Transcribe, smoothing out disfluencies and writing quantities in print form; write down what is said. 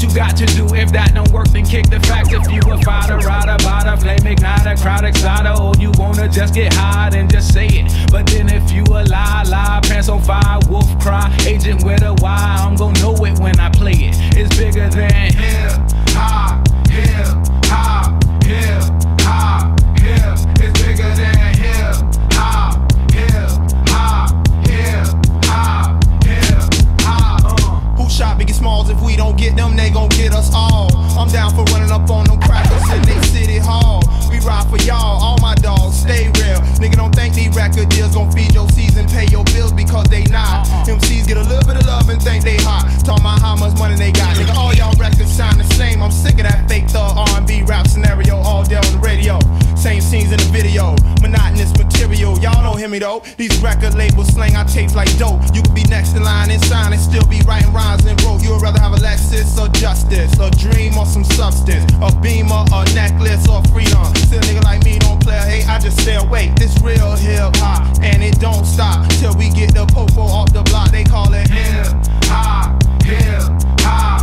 you got to do. If that don't work, then kick the facts. If you a fighter, rider, bada, flame igniter, crowd exciter, or you wanna just get high, then just say it. But then if you a lie, pants on fire, wolf cry, agent with a Y, I'm gon' know it when I play it. It's bigger than hip hop, hip hop, hip hop, hip. It's bigger than hip hop, hip hop, hip hop, hip hop. Who shot Biggie Smalls? If we don't get them, they gon' get us all. I'm down for running up on them crackers in they city hall. We ride for y'all, all my dogs, stay real. Nigga, don't think these record deals gon' feed your season, pay your bills because they not. MCs get a little bit of love and think they hot. Talk about how much money they got. Nigga, all y'all records sound the same. I'm sick of that fake thug R&B rap scenario all day on the radio. Same scenes in the video, monotonous material. Y'all don't hear me though. These record labels slang our tapes like dope. You could be next in line and sign and still be writing rhymes and wrote. You would rather have a Lexus or justice, a dream or some substance, a beamer, a necklace or freedom. Still a nigga like me don't play a hate, I just stay awake. It's real hip hop and it don't stop till we get the popo off the block. They call it hip hop, hip hop.